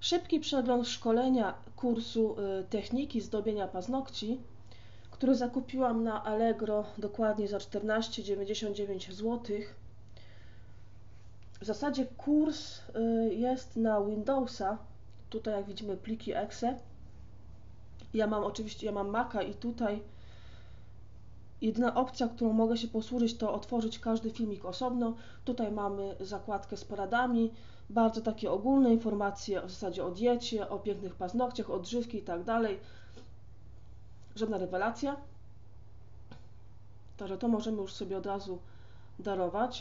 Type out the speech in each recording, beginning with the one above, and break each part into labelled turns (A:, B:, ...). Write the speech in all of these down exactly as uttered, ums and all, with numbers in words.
A: Szybki przegląd szkolenia kursu techniki zdobienia paznokci, który zakupiłam na Allegro dokładnie za czternaście dziewięćdziesiąt dziewięć złotych. W zasadzie kurs jest na Windowsa. Tutaj jak widzimy pliki exe. Ja mam oczywiście, ja mam Maca i tutaj jedyna opcja, którą mogę się posłużyć, to otworzyć każdy filmik osobno. Tutaj mamy zakładkę z poradami, bardzo takie ogólne informacje w zasadzie o diecie, o pięknych paznokciach, odżywki i tak dalej. Żadna rewelacja. Także to możemy już sobie od razu darować.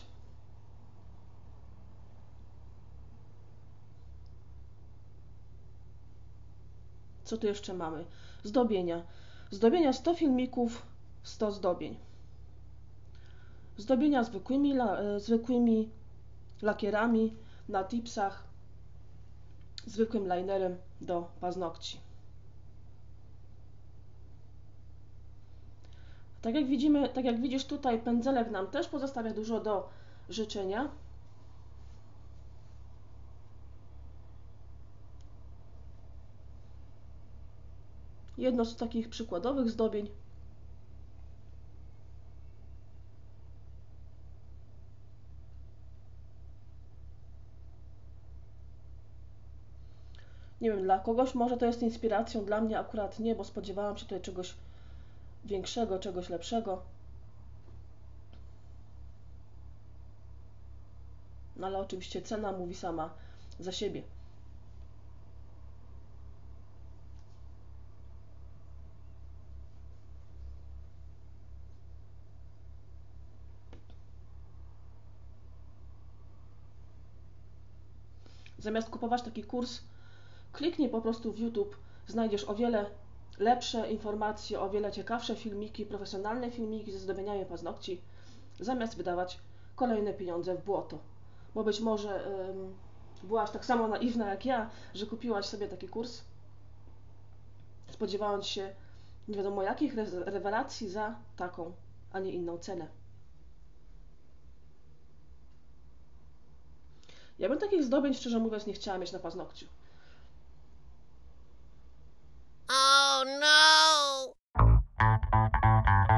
A: Co tu jeszcze mamy? Zdobienia. Zdobienia sto filmików, sto zdobień. Zdobienia zwykłymi, la, zwykłymi lakierami, na tipsach, zwykłym linerem do paznokci. Tak jak widzimy, tak jak widzisz tutaj, pędzelek nam też pozostawia dużo do życzenia. Jedno z takich przykładowych zdobień. Nie wiem, dla kogoś może to jest inspiracją, dla mnie akurat nie, bo spodziewałam się tutaj czegoś większego, czegoś lepszego. No ale oczywiście cena mówi sama za siebie. Zamiast kupować taki kurs, kliknij po prostu w YouTube, znajdziesz o wiele lepsze informacje, o wiele ciekawsze filmiki, profesjonalne filmiki ze zdobieniami paznokci, zamiast wydawać kolejne pieniądze w błoto. Bo być może ym, byłaś tak samo naiwna jak ja, że kupiłaś sobie taki kurs, spodziewając się nie wiadomo jakich rewelacji za taką, a nie inną cenę. Ja bym takich zdobień, szczerze mówiąc, nie chciała mieć na paznokciu.
B: Oh no!